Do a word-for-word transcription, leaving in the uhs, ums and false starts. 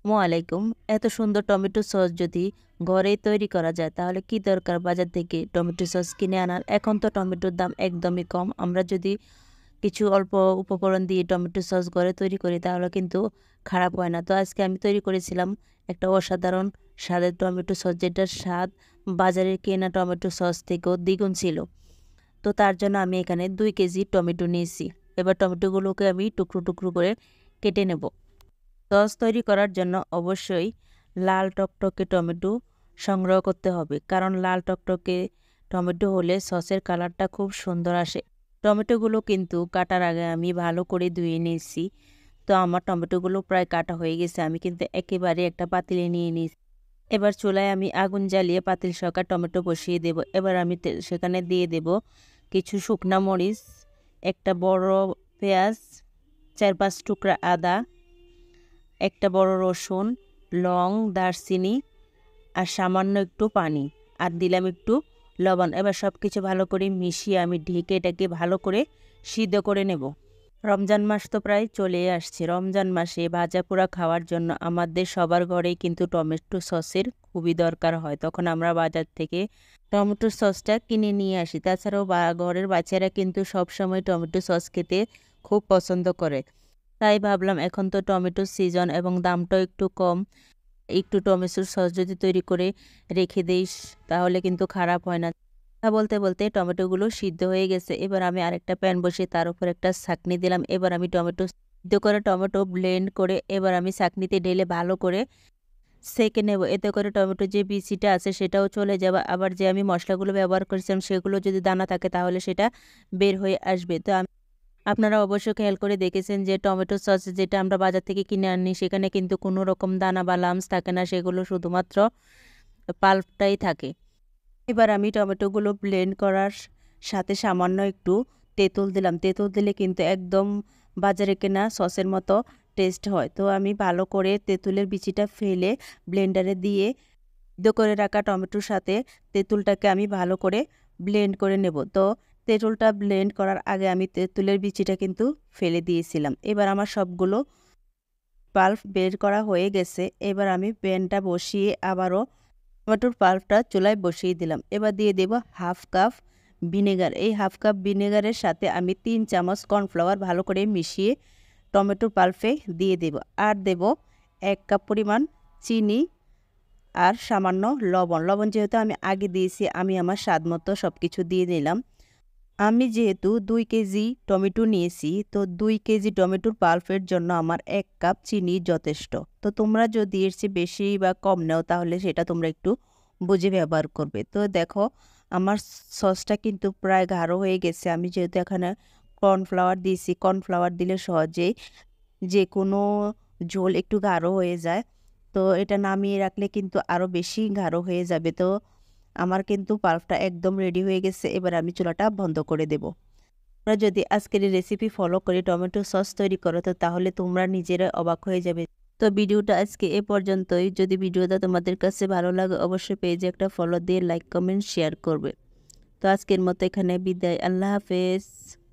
ওয়ালাইকুম। এত সুন্দর টমেটো সস যদি ঘরেই তৈরি করা যায় তাহলে কি দরকার বাজার থেকে টমেটো সস কিনে আনার। এখন তো টমেটোর দাম একদমই কম। আমরা যদি কিছু অল্প উপকরণ দিয়ে টমেটো সস ঘরে তৈরি করি তাহলে কিন্তু খারাপ হয় না। তো আজকে আমি তৈরি করেছিলাম একটা অসাধারণ স্বাদের টমেটো সস, যেটার স্বাদ বাজারের কেনা টমেটো সস থেকেও দ্বিগুণ ছিল। তো তার জন্য আমি এখানে দুই কেজি টমেটো নিয়েছি। এবার টমেটোগুলোকে আমি টুকরো টুকরো করে কেটে নেব। সস তৈরি করার জন্য অবশ্যই লাল টকটকে টমেটো সংগ্রহ করতে হবে, কারণ লাল টকটকে টমেটো হলে সসের কালারটা খুব সুন্দর আসে। টমেটোগুলো কিন্তু কাটার আগে আমি ভালো করে ধুয়ে নিয়েছি। তো আমার টমেটোগুলো প্রায় কাটা হয়ে গেছে। আমি কিন্তু একেবারে একটা পাতিলে নিয়ে নিয়েছি। এবার চুলায় আমি আগুন জ্বালিয়ে পাতিল সকা টমেটো বসিয়ে দেব। এবার আমি সেখানে দিয়ে দেব কিছু শুকনা মরিচ, একটা বড় পেঁয়াজ, চার পাঁচ টুকরা আদা, একটা বড় রসুন, লং, দারচিনি আর সামান্য একটু পানি, আর দিলাম একটু লবণ। এবার সব কিছু ভালো করে মিশিয়ে আমি ঢেকে এটাকে ভালো করে সিদ্ধ করে নেব। রমজান মাস তো প্রায় চলে আসছে। রমজান মাসে ভাজা পোড়া খাওয়ার জন্য আমাদের সবার ঘরেই কিন্তু টমেটো সসের খুবই দরকার হয়। তখন আমরা বাজার থেকে টমেটো সসটা কিনে নিয়ে আসি। তাছাড়াও বা ঘরের বাচ্চারা কিন্তু সবসময় টমেটো সস খেতে খুব পছন্দ করে। তাই ভাবলাম এখন তো টমেটোর সিজন এবং দামটাও একটু কম, একটু টমেটোর সস যদি তৈরি করে রেখে দিস তাহলে কিন্তু খারাপ হয় না। কথা বলতে বলতে টমেটোগুলো সিদ্ধ হয়ে গেছে। এবার আমি আরেকটা প্যান বসিয়ে তার উপর একটা ছাঁকনি দিলাম। এবার আমি টমেটো সিদ্ধ করে টমেটো ব্লেন্ড করে এবার আমি ছাঁকনিতে ঢেলে ভালো করে সেঁকে নেব। এতে করে টমেটোর যে বিচিটা আছে সেটাও চলে যাবে। আবার যে আমি মশলাগুলো ব্যবহার করেছিলাম সেগুলো যদি দানা থাকে তাহলে সেটা বের হয়ে আসবে। তো আমি আপনারা অবশ্যই খেয়াল করে দেখেছেন যে টমেটো সস যেটা আমরা বাজার থেকে কিনে আনি সেখানে কিন্তু কোনো রকম দানা বা লামস থাকে না, সেগুলো শুধুমাত্র পাল্পটাই থাকে। এবার আমি টমেটোগুলো ব্লেন্ড করার সাথে সামান্য একটু তেঁতুল দিলাম। তেঁতুল দিলে কিন্তু একদম বাজারে কেনা সসের মতো টেস্ট হয়। তো আমি ভালো করে তেঁতুলের বিচিটা ফেলে ব্লেন্ডারে দিয়ে সিদ্ধ করে রাখা টমেটোর সাথে তেঁতুলটাকে আমি ভালো করে ব্লেন্ড করে নেব। তো তেঁতুলটা ব্লেন্ড করার আগে আমি তেঁতুলের বিচিটা কিন্তু ফেলে দিয়েছিলাম। এবার আমার সবগুলো পাল্প বের করা হয়ে গেছে। এবার আমি প্যানটা বসিয়ে আবারও টমেটোর পাল্পটা চুলায় বসিয়ে দিলাম। এবার দিয়ে দেব হাফ কাপ ভিনেগার। এই হাফ কাপ ভিনেগারের সাথে আমি তিন চামচ কর্নফ্লাওয়ার ভালো করে মিশিয়ে টমেটোর পাল্পে দিয়ে দেব। আর দেব এক কাপ পরিমাণ চিনি আর সামান্য লবণ। লবণ যেহেতু আমি আগে দিয়েছি আমি আমার স্বাদ মতো সব কিছু দিয়ে দিলাম। আমি যেহেতু দুই কেজি টমেটো নিয়েছি, তো দুই কেজি টমেটোর পাল্পের জন্য আমার এক কাপ চিনি যথেষ্ট। তো তোমরা যদি এর চেয়ে বেশি বা কম নাও তাহলে সেটা তোমরা একটু বুঝে ব্যবহার করবে। তো দেখো আমার সসটা কিন্তু প্রায় গাঢ় হয়ে গেছে। আমি যেহেতু এখানে কর্নফ্লাওয়ার দিয়েছি, কর্নফ্লাওয়ার দিলে সহজেই যে কোনো ঝোল একটু গাঢ় হয়ে যায়। তো এটা নামিয়ে রাখলে কিন্তু আরও বেশি গাঢ় হয়ে যাবে। তো আমার কিন্তু পাল্পটা একদম রেডি হয়ে গেছে। এবার আমি চুলাটা বন্ধ করে দেব। তোমরা যদি আজকের এই রেসিপি ফলো করে টমেটো সস তৈরি করো তো তাহলে তোমরা নিজেরা অবাক হয়ে যাবে। তো ভিডিওটা আজকে এ পর্যন্তই। যদি ভিডিওটা তোমাদের কাছে ভালো লাগে অবশ্যই পেজে একটা ফলো দিয়ে লাইক কমেন্ট শেয়ার করবে। তো আজকের মতো এখানে বিদায়। আল্লাহ হাফেজ।